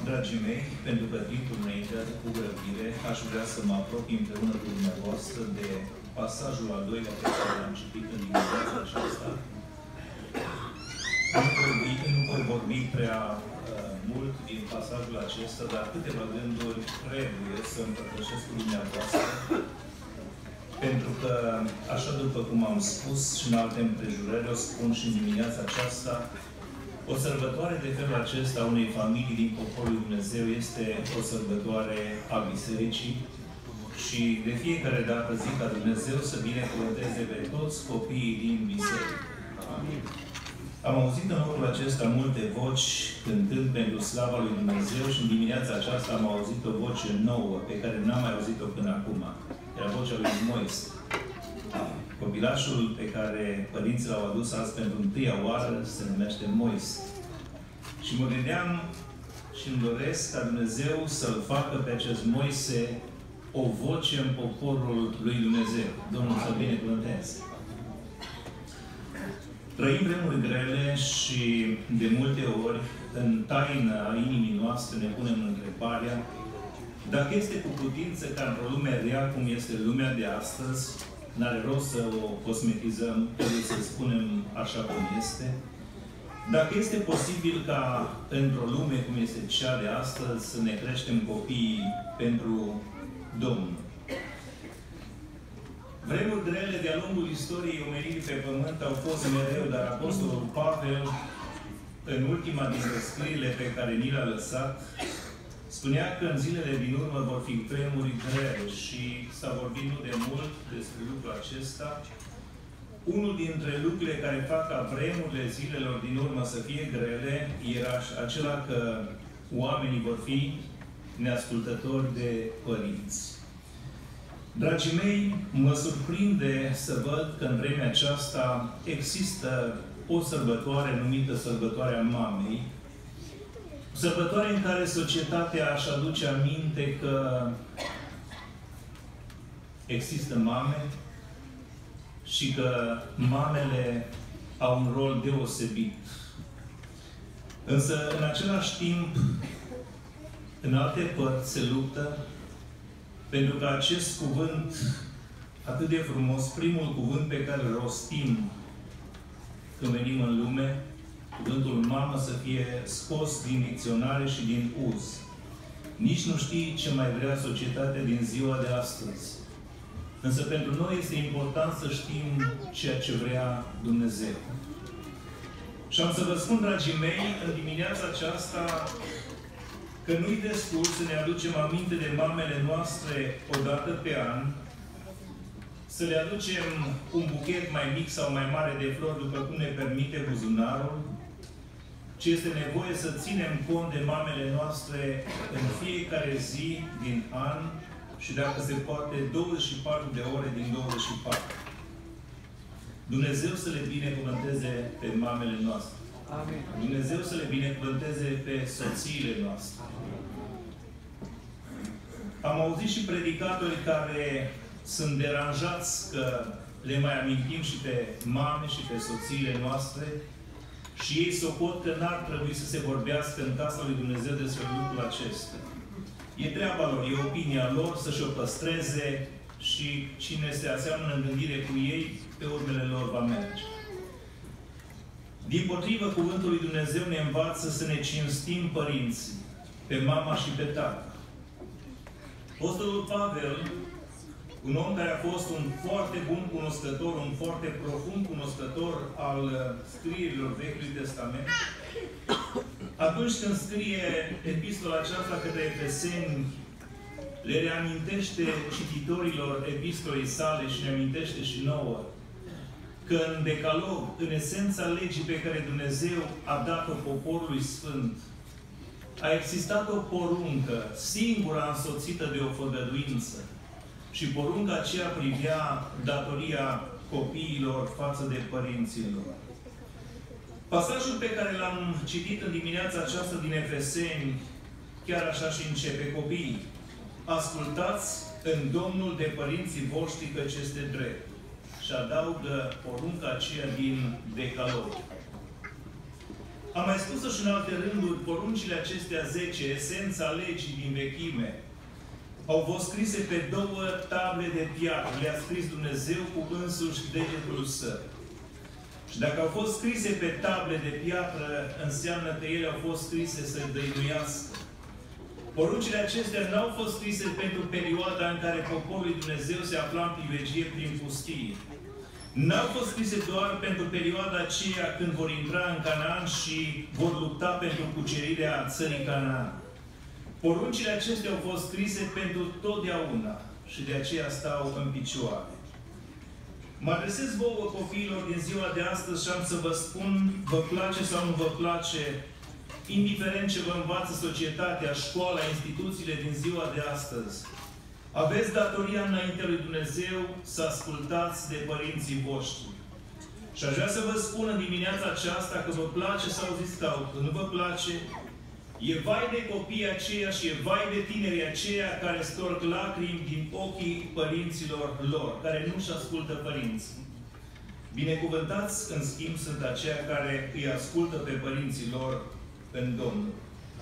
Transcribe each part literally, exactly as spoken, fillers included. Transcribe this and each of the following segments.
Dragii mei, pentru că timpul ne intrează cu grăbire, aș vrea să mă apropii împreună cu dumneavoastră de pasajul al doilea pe care l-am citit în dimineața aceasta. Nu voi, nu voi vorbi prea uh, mult din pasajul acesta, dar câteva gânduri trebuie să împărtășesc cu dumneavoastră, pentru că, așa după cum am spus și în alte împrejurări, o spun și în dimineața aceasta, o sărbătoare de felul acesta a unei familii din poporul lui Dumnezeu este o sărbătoare a Bisericii și de fiecare dată zic ca Dumnezeu să binecuvânteze pe toți copiii din Biserică. Amin. Am auzit în locul acesta multe voci cântând pentru slava lui Dumnezeu și în dimineața aceasta am auzit o voce nouă pe care n-am mai auzit-o până acum. Era vocea lui Moise. Copilașul pe care părinții l-au adus azi pentru întâia oară se numește Moise. Și mă gândeam și îmi doresc ca Dumnezeu să-l facă pe acest Moise o voce în poporul lui Dumnezeu. Domnul să binecuvânteze. Trăim vremuri grele și de multe ori în taină a inimii noastre ne punem întrebarea dacă este cu putință ca într-o lume rea cum este lumea de astăzi, n-are rost să o cosmetizăm, trebuie să spunem așa cum este. Dacă este posibil ca într-o lume cum este cea de astăzi să ne creștem copiii pentru Domnul. Vremuri grele de-a lungul istoriei omenirii pe pământ au fost mereu, dar Apostolul Pavel, în ultima dintre scrierile pe care ni le-a lăsat, spunea că în zilele din urmă vor fi vremuri grele și s-a vorbit nu de mult despre lucrul acesta. Unul dintre lucrurile care fac ca vremurile zilelor din urmă să fie grele era acela că oamenii vor fi neascultători de părinți. Dragii mei, mă surprinde să văd că în vremea aceasta există o sărbătoare numită Sărbătoarea Mamei, sărbătoare în care societatea își aduce aminte că există mame și că mamele au un rol deosebit. Însă, în același timp, în alte părți se luptă pentru că acest cuvânt atât de frumos, primul cuvânt pe care îl rostim când venim în lume, cuvântul mamă, să fie scos din dicționare și din uz. Nici nu știi ce mai vrea societatea din ziua de astăzi. Însă pentru noi este important să știm ceea ce vrea Dumnezeu. Și am să vă spun, dragii mei, în dimineața aceasta, că nu-i destul să ne aducem aminte de mamele noastre o dată pe an, să le aducem un buchet mai mic sau mai mare de flori, după cum ne permite buzunarul, ci este nevoie să ținem cont de mamele noastre în fiecare zi din an și, dacă se poate, douăzeci și patru de ore din douăzeci și patru. Dumnezeu să le binecuvânteze pe mamele noastre. Amin. Dumnezeu să le binecuvânteze pe soțiile noastre. Am auzit și predicatori care sunt deranjați că le mai amintim și pe mame și pe soțiile noastre și ei socot că n-ar trebui să se vorbească în casa lui Dumnezeu despre lucrul acesta. E treaba lor, e opinia lor să-și o păstreze și cine se aseamănă în gândire cu ei, pe urmele lor va merge. Dimpotrivă, cuvântul lui Dumnezeu ne învață să ne cinstim părinții, pe mama și pe tată. Apostolul Pavel, un om care a fost un foarte bun cunoscător, un foarte profund cunoscător al scrierilor Vechiului Testament, atunci când scrie epistola aceasta către Efeseni, le reamintește cititorilor epistolei sale și ne amintește și nouă că în decalog, în esența legii pe care Dumnezeu a dat-o poporului sfânt, a existat o poruncă, singura însoțită de o făgăduință. Și porunca aceea privea datoria copiilor față de părinților. Pasajul pe care l-am citit în dimineața aceasta din Efeseni, chiar așa și începe: copiii, ascultați în Domnul de părinții voștri, căci este drept. Și adaugă porunca aceea din decalog. Am mai spus-o și în alte rânduri, poruncile acestea zece, esența legii din vechime, au fost scrise pe două table de piatră. Le-a scris Dumnezeu cu însuși degetul său. Și dacă au fost scrise pe table de piatră, înseamnă că ele au fost scrise să dăinuiască. Poruncile acestea nu au fost scrise pentru perioada în care poporul lui Dumnezeu se afla în privegie prin pustie. N-au fost scrise doar pentru perioada aceea când vor intra în Canaan și vor lupta pentru cucerirea țării Canaan. Poruncile acestea au fost scrise pentru totdeauna și de aceea stau în picioare. Mă adresez vouă, copiilor, din ziua de astăzi și am să vă spun, vă place sau nu vă place, indiferent ce vă învață societatea, școala, instituțiile din ziua de astăzi, aveți datoria înaintea lui Dumnezeu să ascultați de părinții voștri. Și aș vrea să vă spun în dimineața aceasta că vă place sau ziți că nu vă place, e vai de copiii aceia și e vai de tinerii aceia care storc lacrimi din ochii părinților lor, care nu-și ascultă părinții. Binecuvântați, în schimb, sunt aceia care îi ascultă pe părinții lor în Domnul.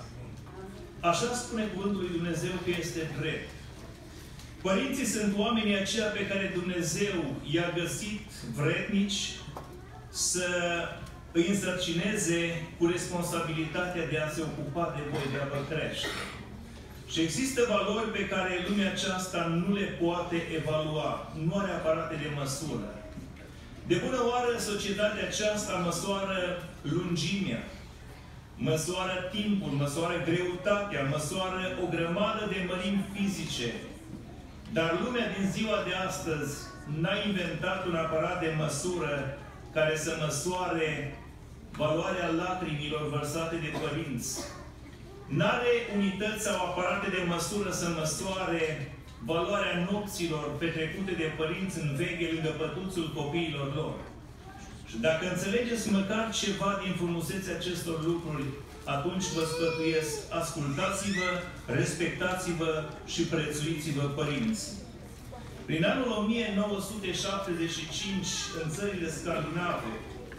Așa spune cuvântul lui Dumnezeu că este drept. Părinții sunt oamenii aceia pe care Dumnezeu i-a găsit vrednici să îi însărcineze cu responsabilitatea de a se ocupa de voi, de a vă crește. Și există valori pe care lumea aceasta nu le poate evalua. Nu are aparate de măsură. De bună oară, societatea aceasta măsoară lungimea, măsoară timpul, măsoară greutatea, măsoară o grămadă de mărimi fizice. Dar lumea din ziua de astăzi n-a inventat un aparat de măsură care să măsoare valoarea lacrimilor vărsate de părinți. N-are unități sau aparate de măsură să măsoare valoarea nopților petrecute de părinți în veche lângă pătuțul copiilor lor. Și dacă înțelegeți măcar ceva din frumusețea acestor lucruri, atunci vă sfătuiesc, ascultați-vă, respectați-vă și prețuiți-vă părinții. Prin anul o mie nouă sute șaptezeci și cinci, în țările scandinave,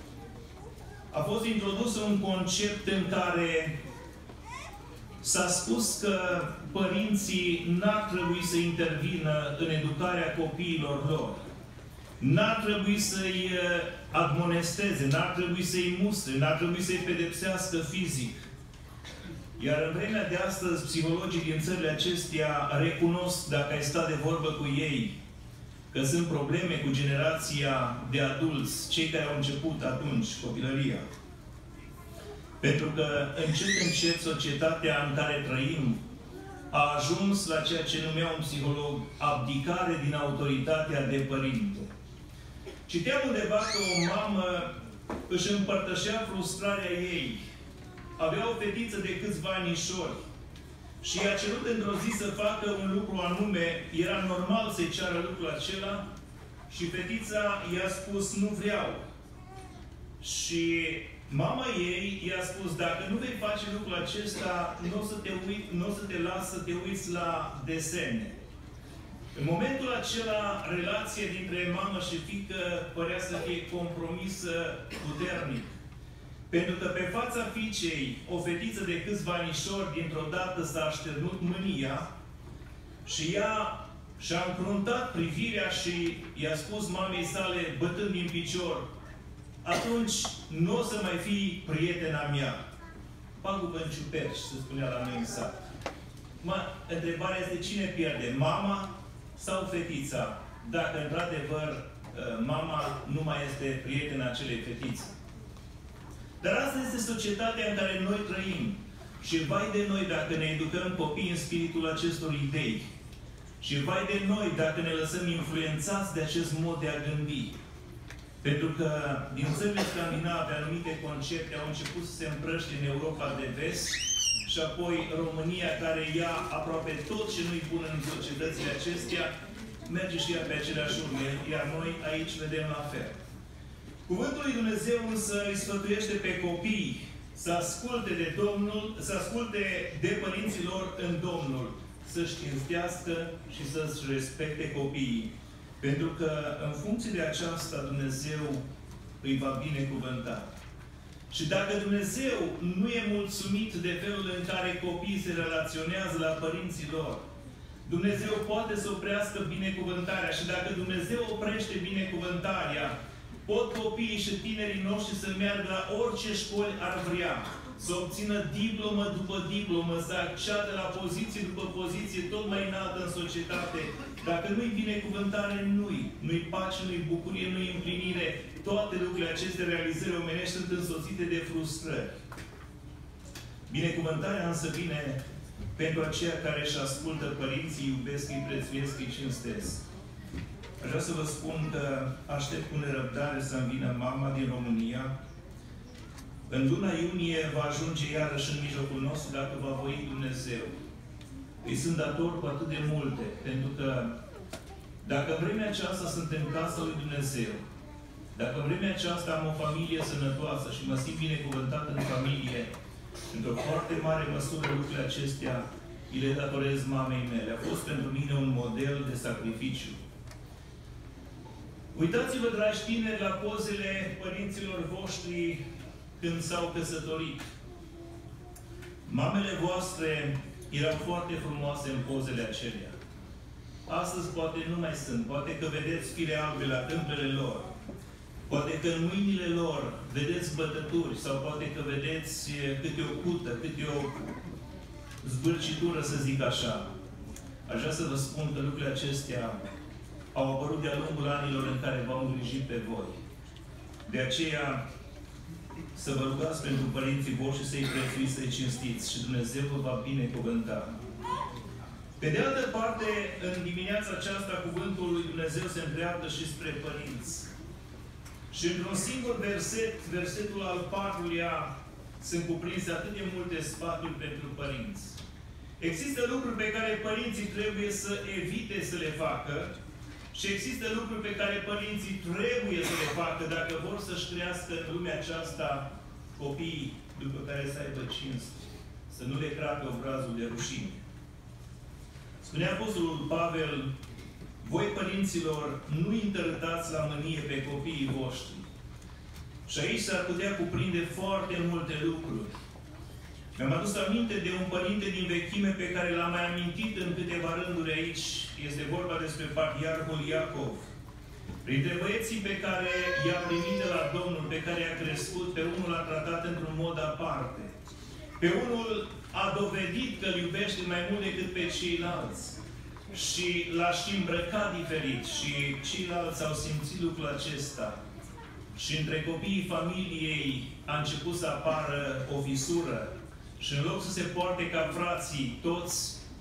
a fost introdus un concept în care s-a spus că părinții n-ar trebui să intervină în educarea copiilor lor. N-ar trebui să-i admonesteze, n-ar trebui să-i mustre, n-ar trebui să-i pedepsească fizic. Iar în vremea de astăzi, psihologii din țările acestea recunosc, dacă ai stat de vorbă cu ei, că sunt probleme cu generația de adulți, cei care au început atunci copilăria. Pentru că încet, încet, societatea în care trăim a ajuns la ceea ce numea un psiholog abdicare din autoritatea de părinte. Citeam undeva că o mamă își împărtășea frustrarea ei. Avea o fetiță de câțiva anișori și i-a cerut într-o zi să facă un lucru anume. Era normal să-i ceară lucrul acela și fetița i-a spus, nu vreau. Și mama ei i-a spus, dacă nu vei face lucrul acesta, nu o să te, uit, nu o să te las să te uiți la desene. În momentul acela, relația dintre mamă și fiică părea să fie compromisă puternic. Pentru că pe fața fiicei, o fetiță de câțiva anișori, dintr-o dată s-a așternut mânia și ea și-a încruntat privirea și i-a spus mamei sale, bătând din picior, atunci nu o să mai fii prietena mea. Pagubă în ciuperci, se spunea la noi în sat. Ma, întrebarea este cine pierde, mama sau fetița? Dacă, într-adevăr, mama nu mai este prietena acelei fetițe. Dar asta este societatea în care noi trăim. Și vai de noi dacă ne educăm copiii în spiritul acestor idei. Și vai de noi dacă ne lăsăm influențați de acest mod de a gândi. Pentru că din țările scandinave anumite concepte au început să se împrăște în Europa de vest și apoi România, care ia aproape tot ce nu-i bun în societățile acestea, merge și ea pe aceleași urme, iar noi aici vedem la fel. Cuvântul lui Dumnezeu însă îi sfătuiește pe copii să asculte de Domnul, să asculte de părinții lor în Domnul, să-și cinstească și să-și respecte copiii. Pentru că în funcție de aceasta Dumnezeu îi va binecuvânta. Și dacă Dumnezeu nu e mulțumit de felul în care copiii se relaționează la părinții lor, Dumnezeu poate să oprească binecuvântarea. Și dacă Dumnezeu oprește binecuvântarea, pot copiii și tinerii noștri să meargă la orice școli ar vrea, să obțină diplomă după diplomă, să acceadă la poziție după poziție tot mai înaltă în societate. Dacă nu-i binecuvântare, nu-i. Nu-i pace, nu-i bucurie, nu-i împlinire. Toate lucrurile aceste realizări omenești sunt însoțite de frustrări. Binecuvântarea însă vine pentru aceia care își ascultă părinții, iubesc, îi prețuiesc, îi cinstesc. Aș vrea să vă spun că aștept cu nerăbdare să-mi vină mama din România. În luna iunie va ajunge iarăși în mijlocul nostru dacă va voi Dumnezeu. Îi sunt dator cu atât de multe, pentru că dacă în vremea aceasta sunt în casa lui Dumnezeu, dacă în vremea aceasta am o familie sănătoasă și mă simt binecuvântat în familie, într-o foarte mare măsură lucrurile acestea îi le datorez mamei mele. A fost pentru mine un model de sacrificiu. Uitați-vă, dragi tineri, la pozele părinților voștri când s-au căsătorit. Mamele voastre erau foarte frumoase în pozele acelea. Astăzi poate nu mai sunt. Poate că vedeți fire albe la tâmplele lor. Poate că în mâinile lor vedeți bătături sau poate că vedeți câte o cută, câte o zbârcitură, să zic așa. Aș vrea să vă spun că lucrurile acestea au apărut de-a lungul anilor în care v-au îngrijit pe voi. De aceea, să vă rugați pentru părinții voștri, să-i prețuiți, să-i cinstiți și Dumnezeu vă va binecuvânta. Pe de altă parte, în dimineața aceasta, cuvântul lui Dumnezeu se îndreaptă și spre părinți. Și într-un singur verset, versetul al patrulea, sunt cuprinse atât de multe sfaturi pentru părinți. Există lucruri pe care părinții trebuie să evite să le facă și există lucruri pe care părinții trebuie să le facă dacă vor să-și crească în lumea aceasta copiii după care să aibă cinste. Să nu le crape obrazul de rușine. Spunea Apostolul Pavel, voi, părinților, nu întărâtați la mânie pe copiii voștri. Și aici s-ar putea cuprinde foarte multe lucruri. Mi-am adus aminte de un părinte din vechime pe care l-am mai amintit în câteva rânduri aici. Este vorba despre patriarhul Iacov. Printre băieții pe care i-a primit de la Domnul, pe care i-a crescut, pe unul l-a tratat într-un mod aparte. Pe unul a dovedit că îl iubește mai mult decât pe ceilalți. Și l-a și îmbrăcat diferit. Și ceilalți au simțit lucrul acesta. Și între copiii familiei a început să apară o fisură. Și în loc să se poarte ca frații, toți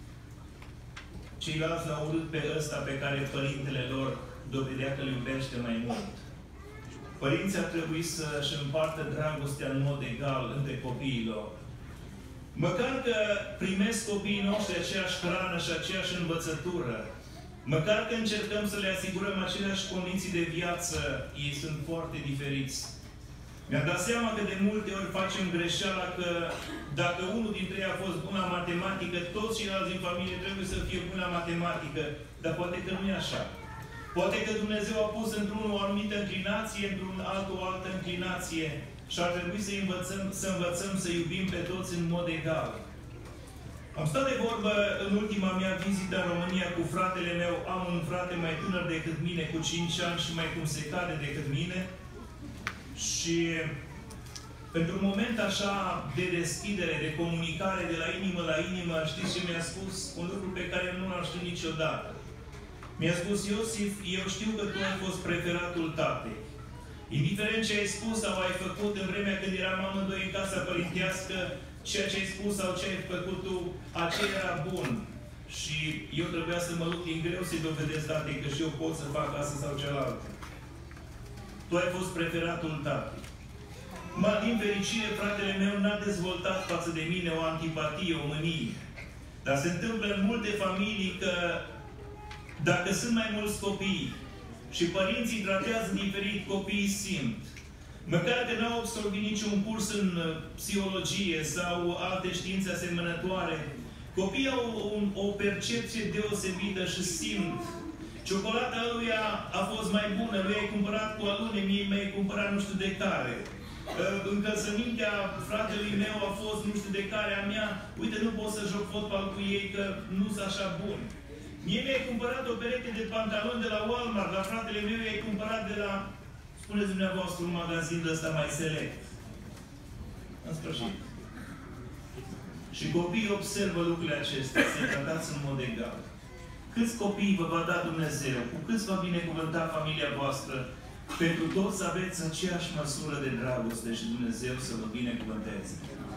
ceilalți l-au urât pe ăsta pe care părintele lor dovedea că îl iubește mai mult. Părinții ar trebui să-și împartă dragostea în mod egal între copiii lor. Măcar că primesc copiii noștri aceeași hrană și aceeași învățătură, măcar că încercăm să le asigurăm aceleași condiții de viață, ei sunt foarte diferiți. Mi-am dat seama că de multe ori facem greșeala că dacă unul dintre ei a fost bun la matematică, toți ceilalți din familie trebuie să fie buni la matematică, dar poate că nu e așa. Poate că Dumnezeu a pus într-unul o anumită înclinație, într-un altul o altă înclinație și ar trebui să învățăm, să învățăm să iubim pe toți în mod egal. Am stat de vorbă în ultima mea vizită în România cu fratele meu. Am un frate mai tânăr decât mine, cu cinci ani și mai cum se cade decât mine. Și pentru un moment așa de deschidere, de comunicare de la inimă la inimă, știți ce mi-a spus? Un lucru pe care nu l-am știut niciodată. Mi-a spus, Iosif, eu știu că tu ai fost preferatul tatei. Indiferent ce ai spus sau ai făcut în vremea când eram amândoi în casa părintească, ceea ce ai spus sau ce ai făcut tu, aceea era bun. Și eu trebuia să mă lupt din greu să-i dovedesc tatei că și eu pot să fac asta sau cealaltă. Tu ai fost preferatul tatei. Mă, din fericire, fratele meu n-a dezvoltat față de mine o antipatie, o mânie. Dar se întâmplă în multe familii că dacă sunt mai mulți copii și părinții tratează diferit, copiii simt. Măcar că n-au absolvit niciun curs în psihologie sau alte științe asemănătoare, copiii au un, o percepție deosebită și simt. Ciocolata lui a, a fost mai bună, lui ai cumpărat cu alune, mie mi-ai cumpărat nu știu de care. încălțămintea fratelui meu a fost nu știu de care a mea, uite, nu pot să joc fotbal cu ei că nu sunt așa buni. Mie mi-ai cumpărat o pereche de pantaloni de la Walmart, la fratele meu i-ai cumpărat de la, spuneți dumneavoastră, un magazin de ăsta mai select. În sfârșit. Și copiii observă lucrurile acestea, se tratați în mod egal. Câți copii vă va da Dumnezeu, cu câți va binecuvânta familia voastră, pentru toți aveți aceeași măsură de dragoste și Dumnezeu să vă binecuvânteze.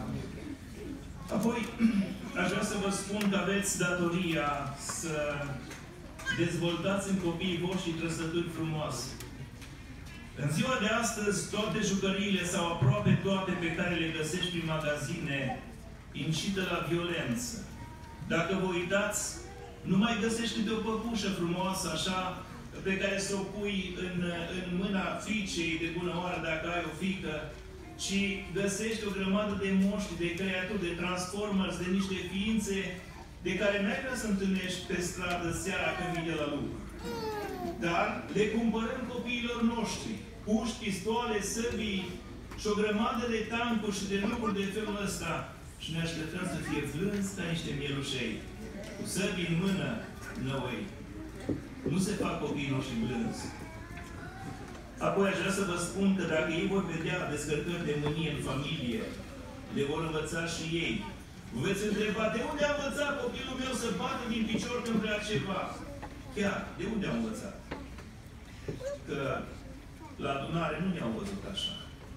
Apoi, aș vrea să vă spun că aveți datoria să dezvoltați în copiii voștri trăsături frumoase. În ziua de astăzi, toate jucăriile sau aproape toate pe care le găsești prin magazine incită la violență. Dacă vă uitați, nu mai găsești câte o păpușă frumoasă, așa, pe care să o pui în, în mâna fiicei de bună oară, dacă ai o fiică, ci găsești o grămadă de moștri, de creaturi, de transformers, de niște ființe de care n-ai vrea să întâlnești pe stradă seara când vine la lucru. Dar le cumpărăm copiilor noștri. Puști, pistoale, săbii și o grămadă de tancuri și de lucruri de felul ăsta. Și ne așteptăm să fie vlânzi ca niște mielușei. Cu săbii în mână, năuei. Nu se fac copiii noștri blânzi. Apoi aș vrea să vă spun că dacă ei vor vedea descărcări de mânie în familie, le vor învăța și ei. Vă veți întreba, de unde a învățat copilul meu să bată din picior când vrea ceva? Chiar, de unde a învățat? Că la adunare nu ne-au văzut așa.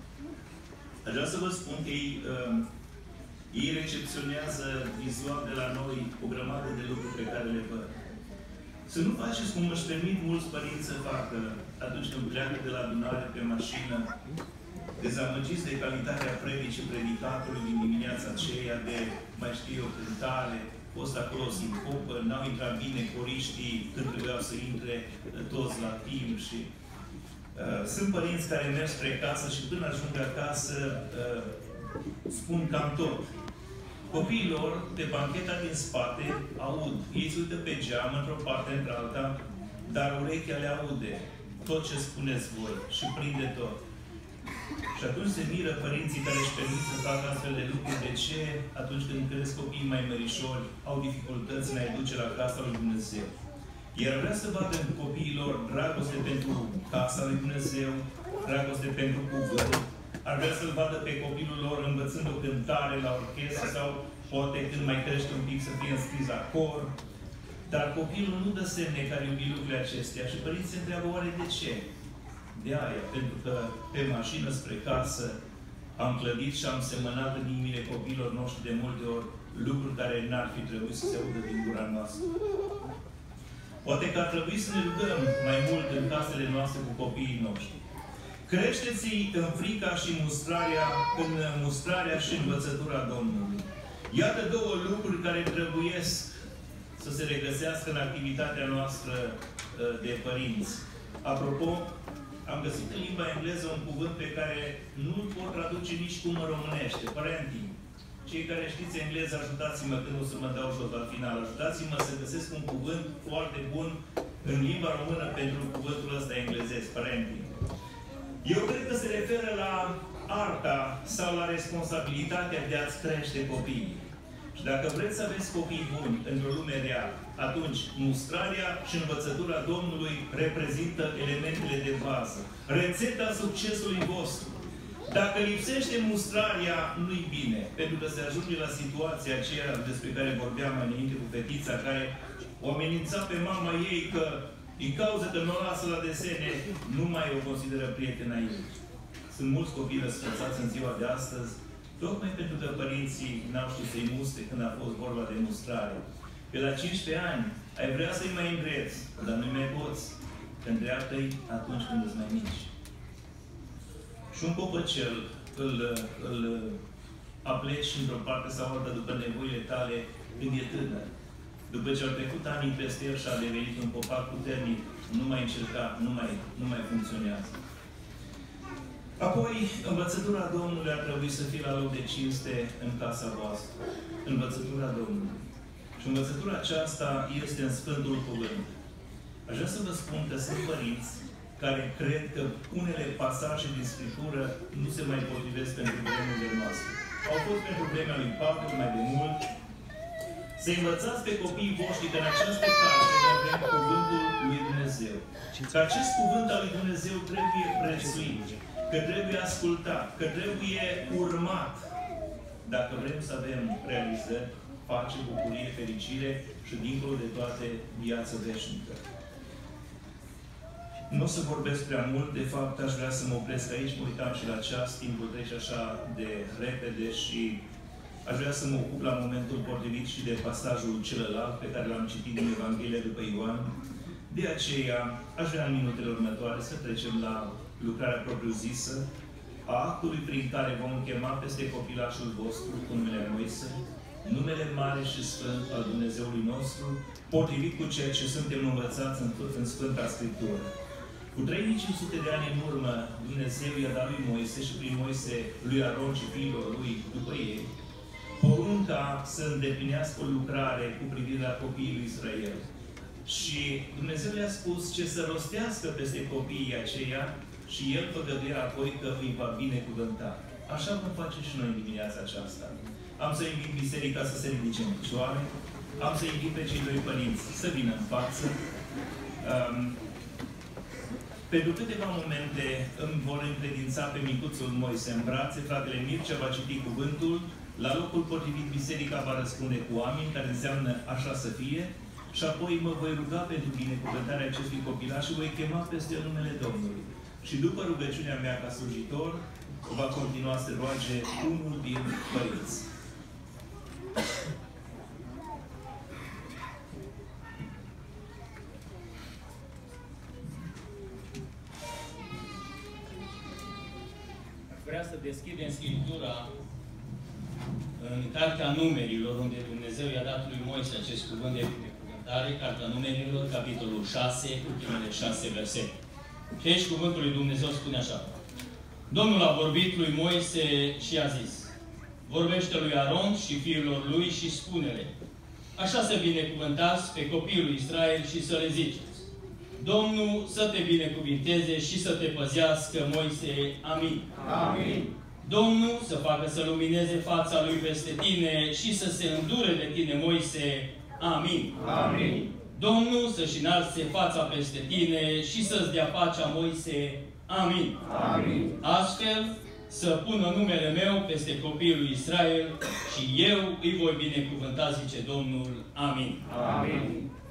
Aș vrea să vă spun că ei, uh, ei recepționează vizual de la noi o grămadă de lucruri pe care le văd. Să nu faceți cum își permit mulți părinți să facă atunci când pleacă de la adunare pe mașină, dezamăgiți de calitatea predicii predicatorului din dimineața aceea, de, mai știu eu, cântare, fost acolo sincopă, n-au intrat bine coriștii când trebuiau să intre toți la timp și uh, sunt părinți care merg spre casă și până ajung acasă uh, spun cam tot. Copiilor, de bancheta din spate, aud. Ei se uită pe geam, într-o parte, într-alta, dar urechea le aude tot ce spuneți voi și prinde tot. Și atunci se miră părinții care își permit să facă astfel de lucruri. De ce? Atunci când cresc copiii mai mărișori, au dificultăți în a-i duce la casa lui Dumnezeu. Iar vrea să vadă în copiilor dragoste pentru casa lui Dumnezeu, dragoste pentru cuvânt. Ar vrea să-l vadă pe copilul lor învățând o cântare la orchestră sau poate când mai crește un pic să fie înscris la cor. Dar copilul nu dă semne care iubi lucrurile acestea și părinții se întreabă oare de ce? De aia, pentru că pe mașină spre casă am clădit și am semănat în inimile copiilor noștri de multe ori lucruri care n-ar fi trebuit să se audă din gura noastră. Poate că ar trebui să ne rugăm mai mult în casele noastre cu copiii noștri. Creșteți-i în frica și mustrarea, în mustrarea și învățătura Domnului. Iată două lucruri care trebuiesc să se regăsească în activitatea noastră de părinți. Apropo, am găsit în limba engleză un cuvânt pe care nu-l pot traduce nici cum în românește, parenting. Cei care știți engleză, ajutați-mă când o să mă dau jos la final. Ajutați-mă să găsesc un cuvânt foarte bun în limba română pentru cuvântul ăsta englezesc, parenting. Eu cred că se referă la arta sau la responsabilitatea de a-ți crește copiii. Și dacă vreți să aveți copii buni într-o lume reală, atunci mustrarea și învățătura Domnului reprezintă elementele de bază. Rețeta succesului vostru. Dacă lipsește mustrarea, nu-i bine. Pentru că se ajunge la situația aceea despre care vorbeam mai înainte cu fetița, care o amenința pe mama ei că din cauza că nu o lasă la desene, nu mai o consideră prietena ei. Sunt mulți copii răsfățați în ziua de astăzi, tocmai pentru că părinții n-au știut să-i mustre când a fost vorba de mustrare. Pe la cincisprezece ani ai vrea să-i mai îndreți, dar nu-i mai poți. Că îndreaptă-i atunci când îți mai mici. Și un copăcel îl, îl apleci într-o parte sau alta după nevoile tale când e tânăr. După ce au trecut anii peste el și a devenit un copac puternic, nu mai încerca, nu mai, nu mai funcționează. Apoi, învățătura Domnului ar trebui să fie la loc de cinste în casa voastră. Învățătura Domnului. Și învățătura aceasta este în Sfântul Cuvânt. Aș vrea să vă spun că sunt părinți care cred că unele pasaje din Scriptură nu se mai potrivesc pentru vremurile noastre. Au fost pentru vremea lui Pavel mai de mult. Să învățați pe copiii voștri că în această carte avem cuvântul lui Dumnezeu. Că acest cuvânt al lui Dumnezeu trebuie prețuit, că trebuie ascultat, că trebuie urmat. Dacă vrem să avem realizări, pace, bucurie, fericire și dincolo de toate viață veșnică. Nu o să vorbesc prea mult, de fapt aș vrea să mă opresc aici, mă uitam și la ceas, timpul trece așa de repede și aș vrea să mă ocup la momentul potrivit și de pasajul celălalt pe care l-am citit din Evanghelia după Ioan. De aceea, aș vrea în minutele următoare să trecem la lucrarea propriu-zisă a actului prin care vom chema peste copilașul vostru cu numele Moise, numele mare și sfânt al Dumnezeului nostru, potrivit cu ceea ce suntem învățați în, în Sfânta Scriptură. Cu trei mii cinci sute de ani în urmă, Dumnezeu i-a dat lui Moise și prin Moise lui Aron și fiilor lui după ei, porunca să îndeplinească o lucrare cu privire la copiii lui Israel. Și Dumnezeu le-a spus ce să rostească peste copiii aceia și El făgăduia apoi că îi va binecuvânta. Așa vom face și noi în dimineața aceasta. Am să invit biserica să se ridice în picioare, am să invit pe cei doi părinți să vină în față. Um, Pentru câteva momente îmi vor încredința pe micuțul Moise în brațe, fratele Mircea va citi cuvântul, la locul potrivit biserica va răspunde cu amin, care înseamnă așa să fie, și apoi mă voi ruga pentru binecuvântarea acestui copilaș și voi chema peste numele Domnului. Și după rugăciunea mea ca slujitor, va continua să roage unul din părinți. Vrea să deschidem Scriptura în Cartea Numerilor, unde Dumnezeu i-a dat lui Moise acest cuvânt de binecuvântare, Cartea Numerilor, capitolul șase, ultimele șase versete. Și aici cuvântul lui Dumnezeu spune așa. Domnul a vorbit lui Moise și a zis, vorbește lui Aron și fiilor lui și spune-le, așa să binecuvântați pe copiii lui Israel și să le ziceți, Domnul să te binecuvinteze și să te păzească, Moise. Amin. Amin. Domnul să facă să lumineze fața lui peste tine și să se îndure de tine, Moise. Amin. Amin. Domnul să-și înalțe fața peste tine și să-ți dea pacea, Moise. Amin. Amin. Astfel, să pună numele meu peste copiii lui Israel și eu îi voi binecuvânta, zice Domnul. Amin. Amin.